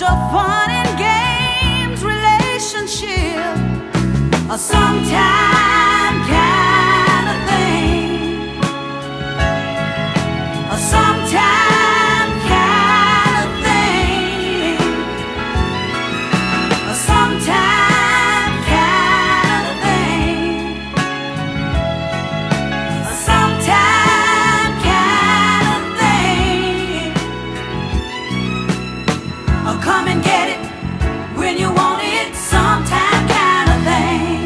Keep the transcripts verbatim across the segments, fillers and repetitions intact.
a fun and games relationship, a sometime kind of thing, a sometime kind of thing, a sometime kind of thing, a sometime kind of thing. I'll come and get it when you want it, sometime kind of thing.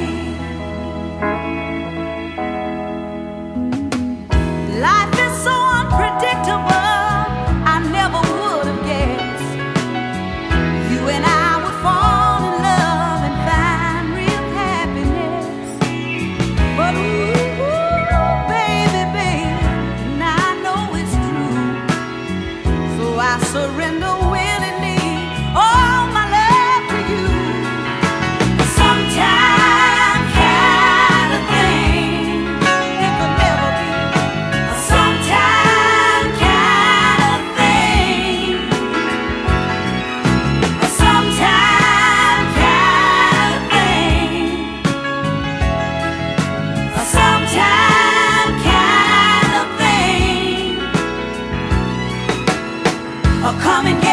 Life is so unpredictable, I never would have guessed you and I would fall in love and find real happiness. But ooh, baby, baby, now I know it's true, so I surrender willingly all my love to you. Sometime kind of thing, it could never be. A sometime kind of thing, a sometime kind of thing, a sometime kind of thing. I'll come and get